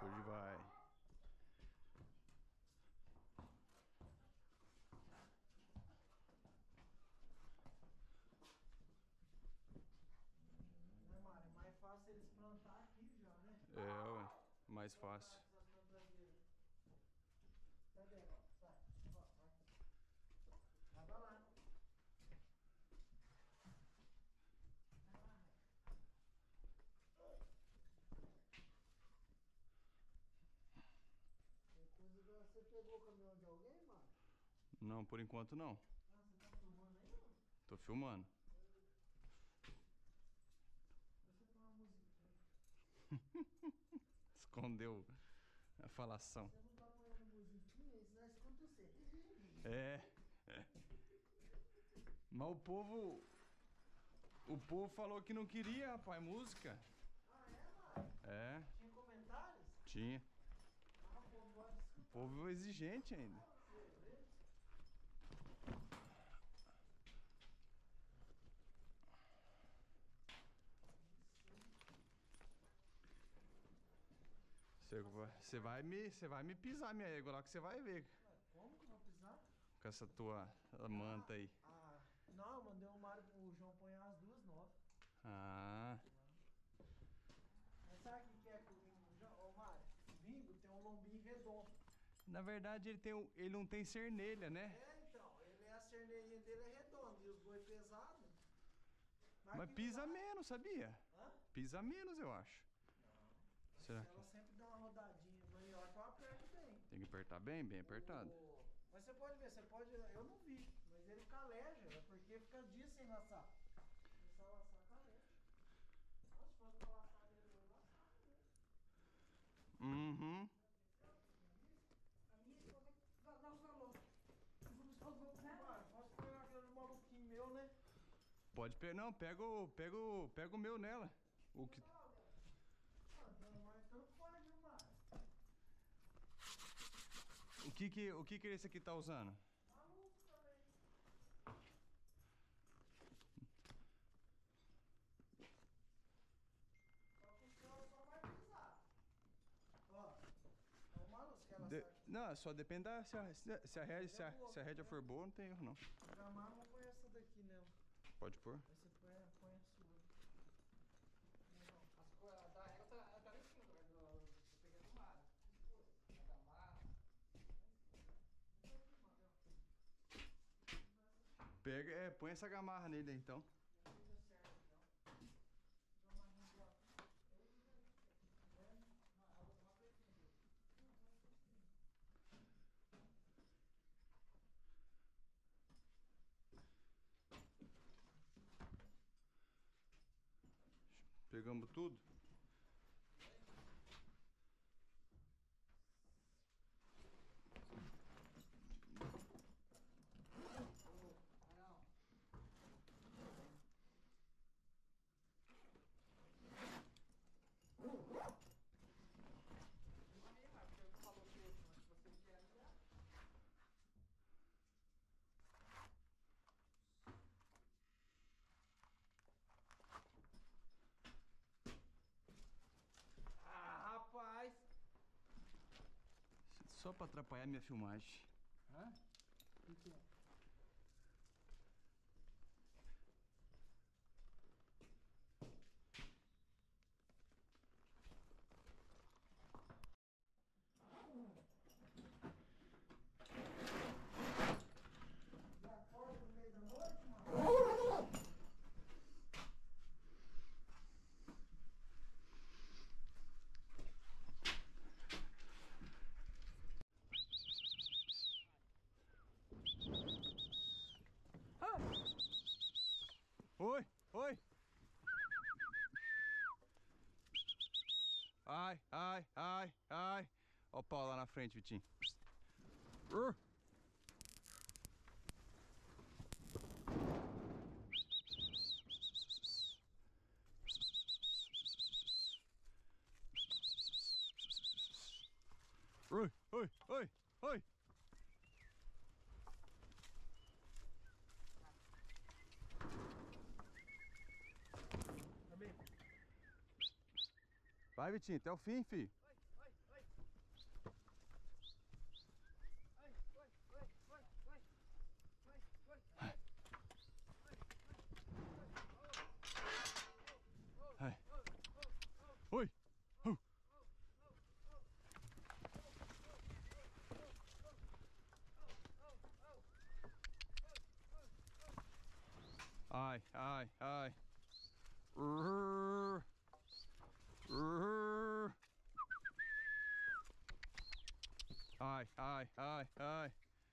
Hoje vai. Né, Mário? É mais fácil eles plantar aqui já, né? É, ué, mais fácil. Essas plantadeiras. Cadê? Ó, sai. Ó, vai. Vai lá. Vai lá, Você pegou o caminhão de alguém, mano? Não, por enquanto não. Ah, você tá filmando aí, mano? Tô filmando. Deixa eu pôr uma musiquinha. Escondeu a falação. Você não tá põendo musiquinha, isso não escuta você. É. Mas o povo. O povo falou que não queria, rapaz, música. Ah, é, mano? É, Tinha comentários? tinha. Ah, o povo gosta de O escutar. povo é exigente ainda. Você vê? Você vai me pisar minha égua lá que você vai ver. Ué, como que eu vou pisar? Com essa tua manta aí. Não, eu mandei o Mário pro João pôr as duas novas. Ah, Mas sabe o que é que o Bingo, ô Mário? O Bingo tem um lombinho redondo. na verdade ele não tem cernelha, né? É, então, a cerneirinha dele é redonda e os boi pesados. Mas pisa menos, sabia? Hã? Pisa menos, eu acho. Não. Será Ela que sempre dá uma rodadinha maior que eu aperto bem. tem que apertar bem, bem apertado? Mas você pode ver, eu não vi, mas ele caleja, é porque fica dias sem laçar. Começar a laçar, caleja. Nossa, se fosse pra laçar ele, eu laçava mesmo. Uhum. A minha esposa dá os valores. Eu vou buscar os valores dela. Mário, posso pegar aquele maluquinho meu, né? Pode pegar. Não, pega o meu nela. O que. Mas tanto faz, viu, Mário? O que esse aqui tá usando? Maluco também. Só que o senhor só vai pisar. Ó, é o maluco que ela sai. Não, só depende da. Se a rédea for boa, não tem erro não. Jamais vou pôr essa daqui nela. Pode pôr. Aí você põe a sua. Não, as coisas da ela tá lá em cima, eu peguei do mar. A da marra. Pega, põe essa gamarra nele aí, então. Pegamos tudo? Ah, rapaz! Só pra atrapalhar minha filmagem. Hã? O que é? E acorda no meio da noite, mano? Oi, oi. Ai, ai, ai, ai. Ó o pau lá na frente, Vitinho. Oi, oi, oi, oi. Vai, Vitinho, até o fim, filho. Oi, oi, oi. ai, ai. Rrr. Rrr. Ai, ai, ai, ai.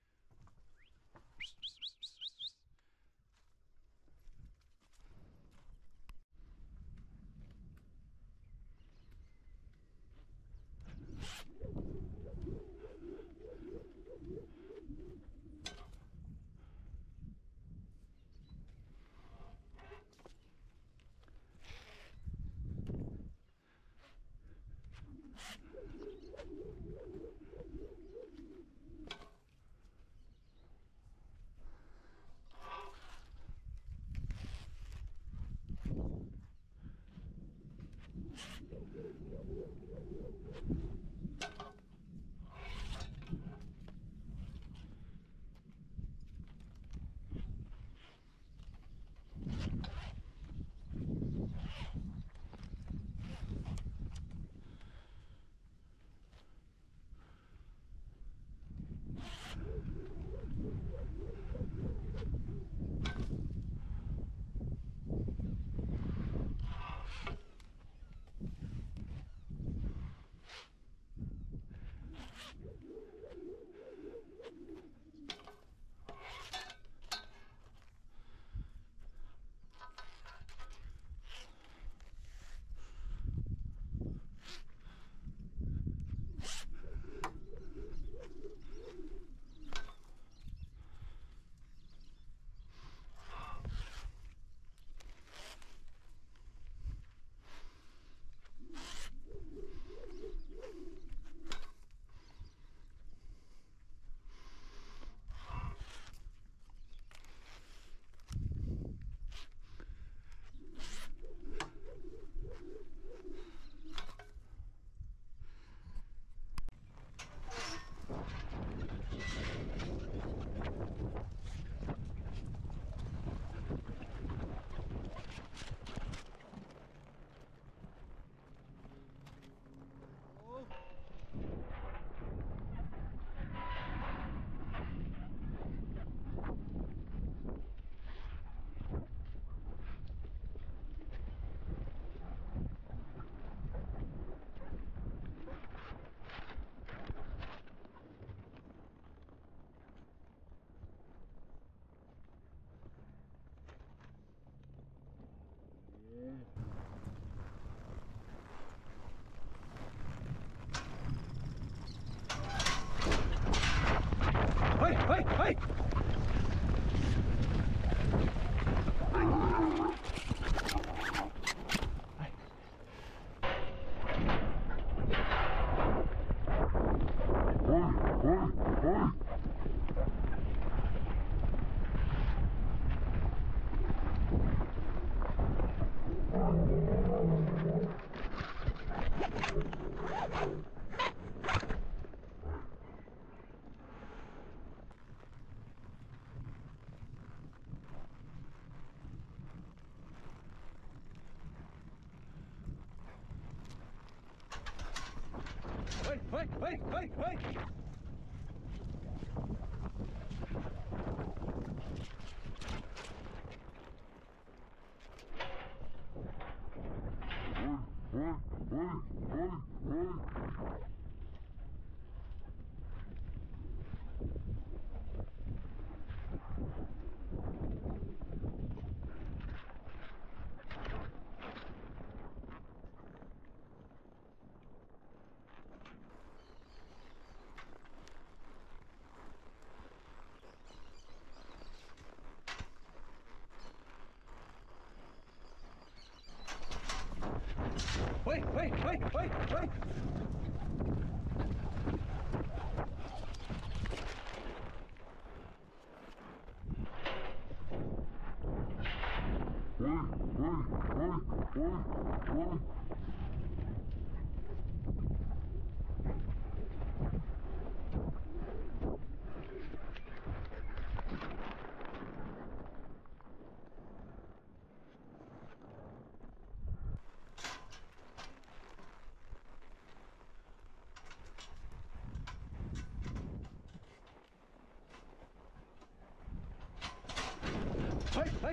Hey, hey, hey! Hey, hey, hey, hey, hey! Wait, wait, wait, wait, wait! Hey, hey,